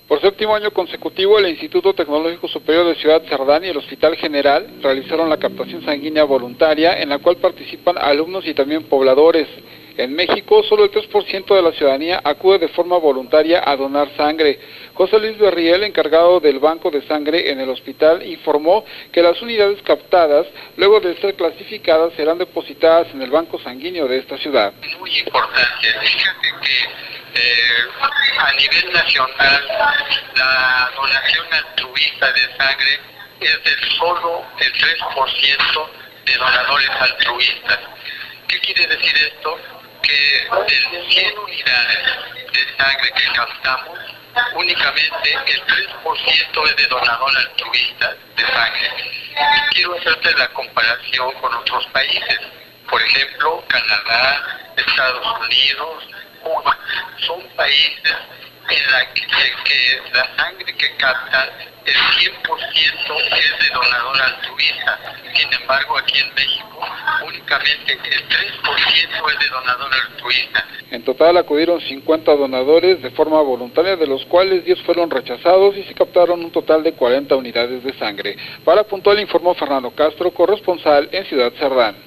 Por séptimo año consecutivo, el Instituto Tecnológico Superior de Ciudad Cerdán y el Hospital General realizaron la captación sanguínea voluntaria, en la cual participan alumnos y también pobladores. En México, solo el 3% de la ciudadanía acude de forma voluntaria a donar sangre. José Luis Berriel, encargado del banco de sangre en el hospital, informó que las unidades captadas, luego de ser clasificadas, serán depositadas en el banco sanguíneo de esta ciudad. Muy importante. Fíjate que a nivel nacional la donación altruista de sangre es solo el 3% de donadores altruistas. ¿Qué quiere decir esto? Que de 100 unidades de sangre que captamos, únicamente el 3% es de donador altruista de sangre. Quiero hacerte la comparación con otros países, por ejemplo, Canadá, Estados Unidos, Cuba. Son países en la que la sangre que captan, el 100% es de donador altruista. Sin embargo, aquí en México, únicamente el 3% es de donador altruista. En total acudieron 50 donadores de forma voluntaria, de los cuales 10 fueron rechazados y se captaron un total de 40 unidades de sangre. Para Puntual informó Fernando Castro, corresponsal en Ciudad Cerdán.